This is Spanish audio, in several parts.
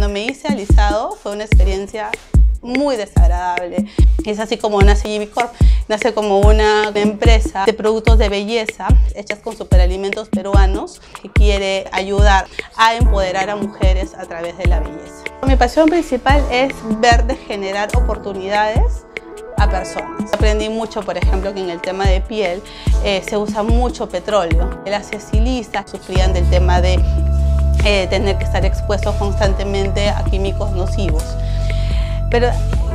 Cuando me hice alisado fue una experiencia muy desagradable. Es así como nace GB Corp, nace como una empresa de productos de belleza hechas con superalimentos peruanos que quiere ayudar a empoderar a mujeres a través de la belleza. Mi pasión principal es ver de generar oportunidades a personas. Aprendí mucho, por ejemplo, que en el tema de piel se usa mucho petróleo. Las estilistas sufrían del tema de tener que estar expuestos constantemente a químicos nocivos. Pero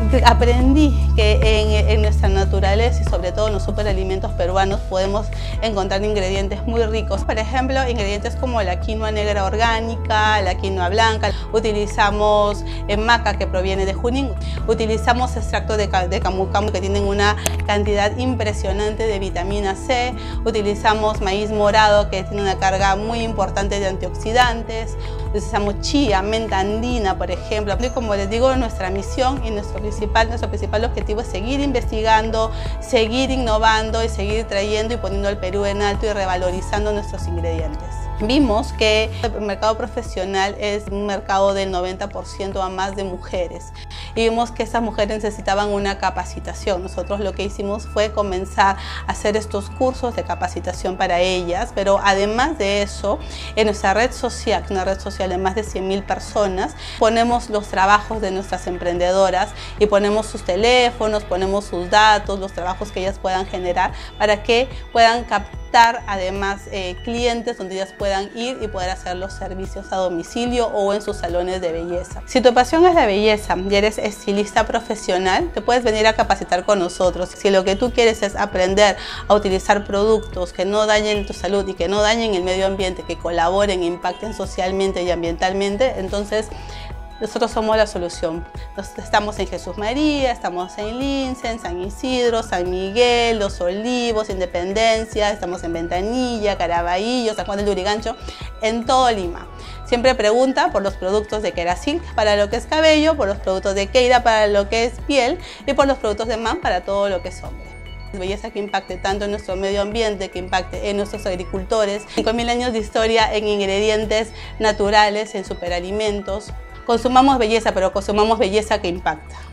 aprendí que en nuestra naturaleza y sobre todo en los superalimentos peruanos podemos encontrar ingredientes muy ricos. Por ejemplo, ingredientes como la quinoa negra orgánica, la quinoa blanca. Utilizamos maca, que proviene de Junín. Utilizamos extracto de camu camu, que tienen una cantidad impresionante de vitamina C. Utilizamos maíz morado, que tiene una carga muy importante de antioxidantes. Utilizamos chía, menta andina, por ejemplo. Y como les digo, nuestra misión y nuestro principal objetivo es seguir investigando, seguir innovando y seguir trayendo y poniendo al Perú en alto y revalorizando nuestros ingredientes. Vimos que el mercado profesional es un mercado del 90% a más de mujeres y vimos que esas mujeres necesitaban una capacitación. Nosotros lo que hicimos fue comenzar a hacer estos cursos de capacitación para ellas, pero además de eso, en nuestra red social, una red social de más de 100.000 personas, ponemos los trabajos de nuestras emprendedoras y ponemos sus teléfonos, ponemos sus datos, los trabajos que ellas puedan generar para que puedan captar además clientes donde ellas puedan ir y poder hacer los servicios a domicilio o en sus salones de belleza. Si tu pasión es la belleza y eres estilista profesional, te puedes venir a capacitar con nosotros. Si lo que tú quieres es aprender a utilizar productos que no dañen tu salud y que no dañen el medio ambiente, que colaboren e impacten socialmente y ambientalmente, entonces nosotros somos la solución. Estamos en Jesús María, estamos en Lince, en San Isidro, San Miguel, Los Olivos, Independencia, estamos en Ventanilla, Caraballo, San Juan del Lurigancho, en todo Lima. Siempre pregunta por los productos de Kerasil para lo que es cabello, por los productos de Keira para lo que es piel y por los productos de MAM para todo lo que es hombre. Belleza que impacte tanto en nuestro medio ambiente, que impacte en nuestros agricultores. 5.000 años de historia en ingredientes naturales, en superalimentos. Consumamos belleza, pero consumamos belleza que impacta.